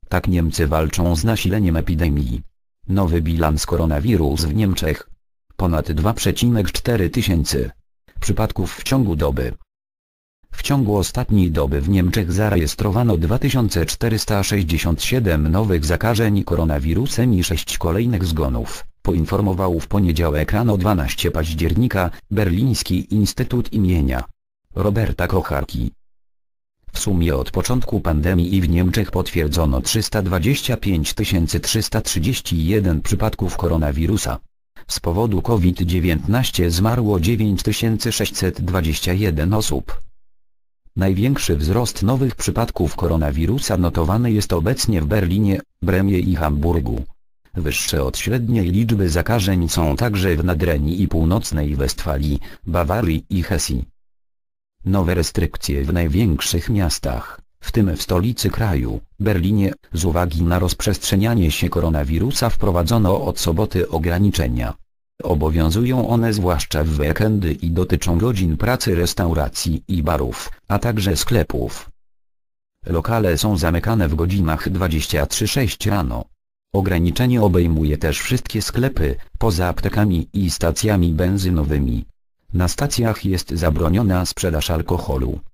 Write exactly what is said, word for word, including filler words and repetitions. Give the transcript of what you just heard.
Tak Niemcy walczą z nasileniem epidemii. Nowy bilans koronawirus w Niemczech. Ponad dwa przecinek cztery tysięcy przypadków w ciągu doby. W ciągu ostatniej doby w Niemczech zarejestrowano dwa tysiące czterysta sześćdziesiąt siedem nowych zakażeń koronawirusem i sześć kolejnych zgonów, poinformował w poniedziałek rano dwunastego października Berliński Instytut imienia Roberta Kocharki. W sumie od początku pandemii w Niemczech potwierdzono trzysta dwadzieścia pięć tysięcy trzysta trzydzieści jeden przypadków koronawirusa. Z powodu COVID dziewiętnaście zmarło dziewięć tysięcy sześćset dwadzieścia jeden osób. Największy wzrost nowych przypadków koronawirusa notowany jest obecnie w Berlinie, Bremie i Hamburgu. Wyższe od średniej liczby zakażeń są także w Nadrenii i Północnej Westfalii, Bawarii i Hesji. Nowe restrykcje w największych miastach, w tym w stolicy kraju, Berlinie, z uwagi na rozprzestrzenianie się koronawirusa wprowadzono od soboty ograniczenia. Obowiązują one zwłaszcza w weekendy i dotyczą godzin pracy restauracji i barów, a także sklepów. Lokale są zamykane w godzinach dwudziestej trzeciej sześć rano. Ograniczenie obejmuje też wszystkie sklepy, poza aptekami i stacjami benzynowymi. Na stacjach jest zabroniona sprzedaż alkoholu.